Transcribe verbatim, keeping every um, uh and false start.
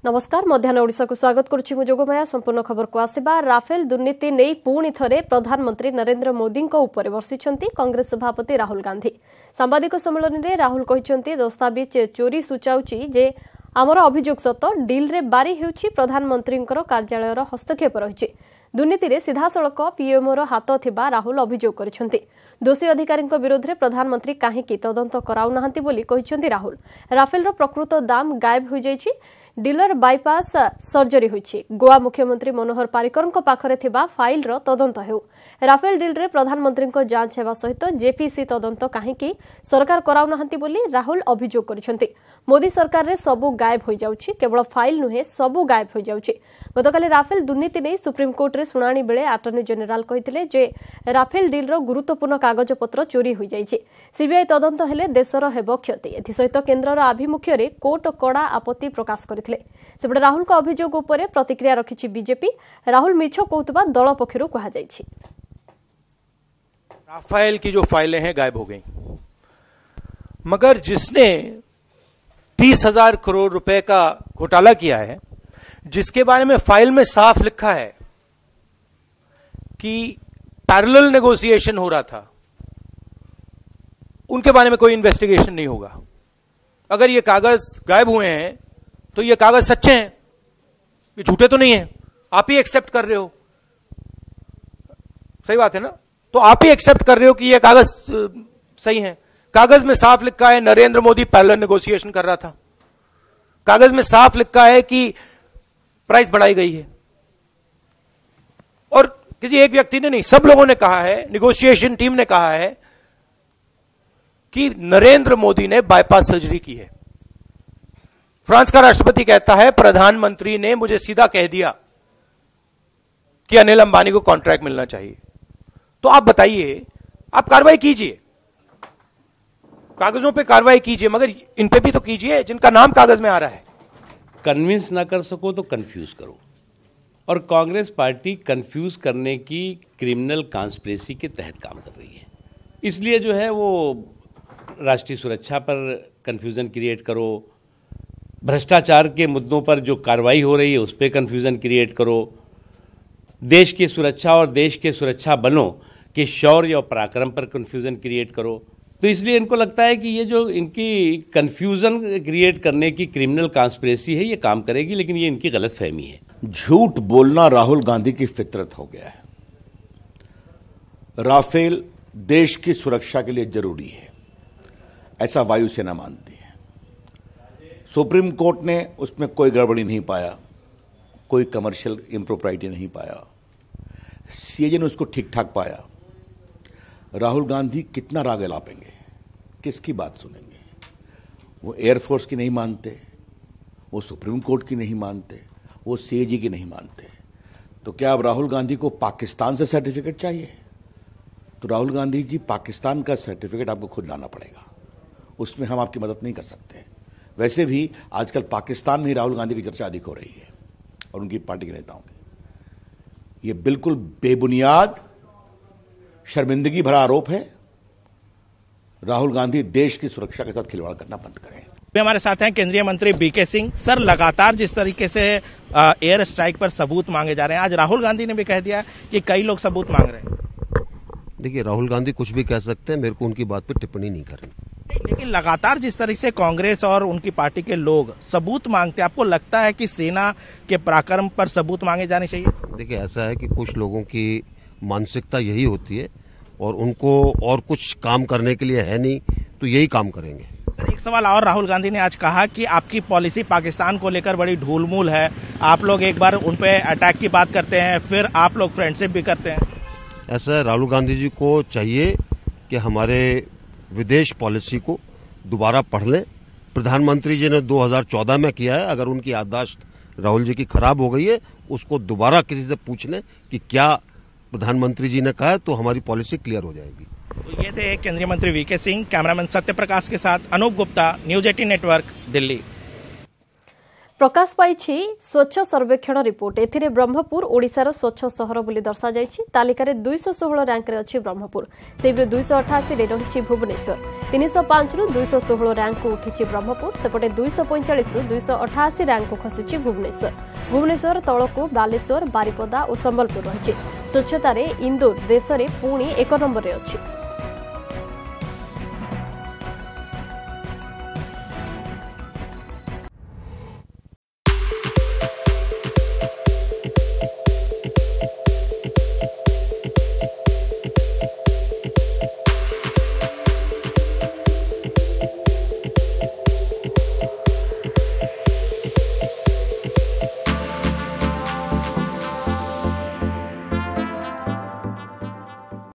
नमस्कार मध्याह्न ओडिशा को स्वागत करुछि मु जोगमाया। संपूर्ण खबर को आसिबा। राफेल दुर्नीति नै पुणी थरे प्रधानमंत्री नरेंद्र मोदी उपर वर्षिछंती कांग्रेस सभापति राहुल गांधी। सांबादिक सम्मेलन में राहुल कहिछंती दस्तावेज चोरी सूचाउछि जे आमर अभियोग सत डील रे बारी हेउछि प्रधानमंत्री कार्यालयर हस्तक्षेप रहिछि। दुर्नीति रे सीधासळख पीएमओर हाथ थिबा राहुल अभियोग करिछंती। दोषी अधिकारी विरोध में प्रधानमंत्री काहेकि तदंत कराउ नाहंती बोली कहिछंती राहुल। राफेल प्रकृत दाम गायब हो जाइछि। डीलर बाइपास सर्जरी होइछि। गोवा मुख्यमंत्री मनोहर पारिकर पाखरे थिबा फाइल रो तदंत हेउ। राफेल डील रे प्रधानमंत्री को जांच हेबा सहित जेपीसी तदंत काहेकि सरकार कराउ नाहंती बोली राहुल अभियोग करिछंती। मोदी सरकार रे सबु गायब हो जाउछि, केवल फाइल नुहे सबु गायब हो जाउछि। गतकाली राफेल दुर्नीति नै सुप्रीम कोर्ट रे सुनानी बेले अटर्नी जनरल कहिथिले जे राफेल डील रो गुरुत्वपूर्ण कागजपत्र चोरी हो जाइछि। सीबीआई तदंत हेले देशर हेबो क्षति। एथि सहित केन्द्रर आभिमुख्य रे कोर्ट कड़ा आपत्ति प्रकाश करिथिले। सेबडे राहुल को अभियोग उपरे प्रतिक्रिया रखिछि बीजेपी। राहुल मिछ कहउतबा दल पक्षरु कहा जाइछि। राफेल की जो फाइलें हैं गायब हो गई, मगर जिसने तीस हजार करोड़ रुपए का घोटाला किया है, जिसके बारे में फाइल में साफ लिखा है कि पैरेलल नेगोशिएशन हो रहा था, उनके बारे में कोई इन्वेस्टिगेशन नहीं होगा। अगर ये कागज गायब हुए हैं तो ये कागज सच्चे हैं, ये झूठे तो नहीं हैं। आप ही एक्सेप्ट कर रहे हो, सही बात है ना? तो आप ही एक्सेप्ट कर रहे हो कि ये कागज सही है। कागज में साफ लिखा है नरेंद्र मोदी पैरेलल नेगोशिएशन कर रहा था। कागज में साफ लिखा है कि प्राइस बढ़ाई गई है। और किसी एक व्यक्ति ने नहीं, सब लोगों ने कहा है, नेगोशिएशन टीम ने कहा है कि नरेंद्र मोदी ने बाईपास सर्जरी की है। फ्रांस का राष्ट्रपति कहता है प्रधानमंत्री ने मुझे सीधा कह दिया कि अनिल अंबानी को कॉन्ट्रैक्ट मिलना चाहिए। तो आप बताइए, आप कार्रवाई कीजिए, कागजों पे कार्रवाई कीजिए, मगर इन पे भी तो कीजिए जिनका नाम कागज में आ रहा है। कन्विंस ना कर सको तो कंफ्यूज करो, और कांग्रेस पार्टी कंफ्यूज करने की क्रिमिनल कॉन्स्पिरेसी के तहत काम कर रही है। इसलिए जो है वो राष्ट्रीय सुरक्षा पर कंफ्यूजन क्रिएट करो, भ्रष्टाचार के मुद्दों पर जो कार्रवाई हो रही है उस पर कंफ्यूजन क्रिएट करो, देश की सुरक्षा और देश के सुरक्षा बलों के शौर्य और पराक्रम पर कंफ्यूजन क्रिएट करो। तो इसलिए इनको लगता है कि ये जो इनकी कंफ्यूजन क्रिएट करने की क्रिमिनल कॉन्स्पिरेसी है ये काम करेगी, लेकिन ये इनकी गलतफहमी है। झूठ बोलना राहुल गांधी की फितरत हो गया है। राफेल देश की सुरक्षा के लिए जरूरी है, ऐसा वायुसेना मानती है। सुप्रीम कोर्ट ने उसमें कोई गड़बड़ी नहीं पाया, कोई कमर्शियल इम्प्रोप्राइटी नहीं पाया, सीएजी ने उसको ठीक ठाक पाया। राहुल गांधी कितना राग लापेंगे, किसकी बात सुनेंगे? वो एयरफोर्स की नहीं मानते, वो सुप्रीम कोर्ट की नहीं मानते, वो सीएजी की नहीं मानते। तो क्या अब राहुल गांधी को पाकिस्तान से सर्टिफिकेट चाहिए? तो राहुल गांधी जी, पाकिस्तान का सर्टिफिकेट आपको खुद लाना पड़ेगा, उसमें हम आपकी मदद नहीं कर सकते। वैसे भी आजकल पाकिस्तान में ही राहुल गांधी की चर्चा अधिक हो रही है और उनकी पार्टी के नेताओं की। ये बिल्कुल बेबुनियाद, शर्मिंदगी भरा आरोप है। राहुल गांधी देश की सुरक्षा के साथ खिलवाड़ करना बंद करें। हमारे साथ हैं केंद्रीय मंत्री बीके सिंह। सर, लगातार जिस तरीके से एयर स्ट्राइक पर सबूत मांगे जा रहे हैं, आज राहुल गांधी ने भी कह दिया कि कई लोग सबूत मांग रहे हैं। देखिए, राहुल गांधी कुछ भी कह सकते हैं, मेरे को उनकी बात पर टिप्पणी नहीं करनी। लेकिन लगातार जिस तरीके से कांग्रेस और उनकी पार्टी के लोग सबूत मांगते हैं, आपको लगता है कि सेना के पराक्रम पर सबूत मांगे जाने चाहिए? देखिए, ऐसा है कि कुछ लोगों की मानसिकता यही होती है और उनको और कुछ काम करने के लिए है नहीं, तो यही काम करेंगे। सर, एक सवाल और, राहुल गांधी ने आज कहा कि आपकी पॉलिसी पाकिस्तान को लेकर बड़ी ढूलमूल है। आप लोग एक बार उन पे अटैक की बात करते हैं, फिर आप लोग फ्रेंडशिप भी करते हैं। ऐसा है, राहुल गांधी जी को चाहिए कि हमारे विदेश पॉलिसी को दोबारा पढ़ लें। प्रधानमंत्री जी ने दो हज़ार चौदह में किया है, अगर उनकी याददाश्त राहुल जी की खराब हो गई है, उसको दोबारा किसी से पूछ लें कि क्या प्रधानमंत्री जी ने कहा है, तो हमारी पॉलिसी क्लियर हो जाएगी। तो ये थे केंद्रीय मंत्री वीके सिंह। कैमरामैन सत्य प्रकाश के साथ Anoop Gupta, news eighteen network, Delhi. प्रकाश पाइछि स्वच्छ सर्वेक्षण रिपोर्ट एथिरे ब्रह्मपुर ओडिशार स्वच्छ सहर बोली दर्शा जाइछि तालिकार दुईश षोहल रैंक रे अछि ब्रह्मपुर सेबरे दुईश अठाशी रे रहिछि भुवनेश्वर तीन सौ पांच रु दुईश षोहल रैंक को उठिछि ब्रह्मपुर सेपटे दुईश पैंचाश रु दुईश अठाशी रैंक को खसिछि भुवनेश्वर भुवनेश्वर तळकु बालेश्वर बारिपदा और संबलपुर रहिछि स्वच्छतारे इंदौर देश में पुणी एक नंबर रे अछि।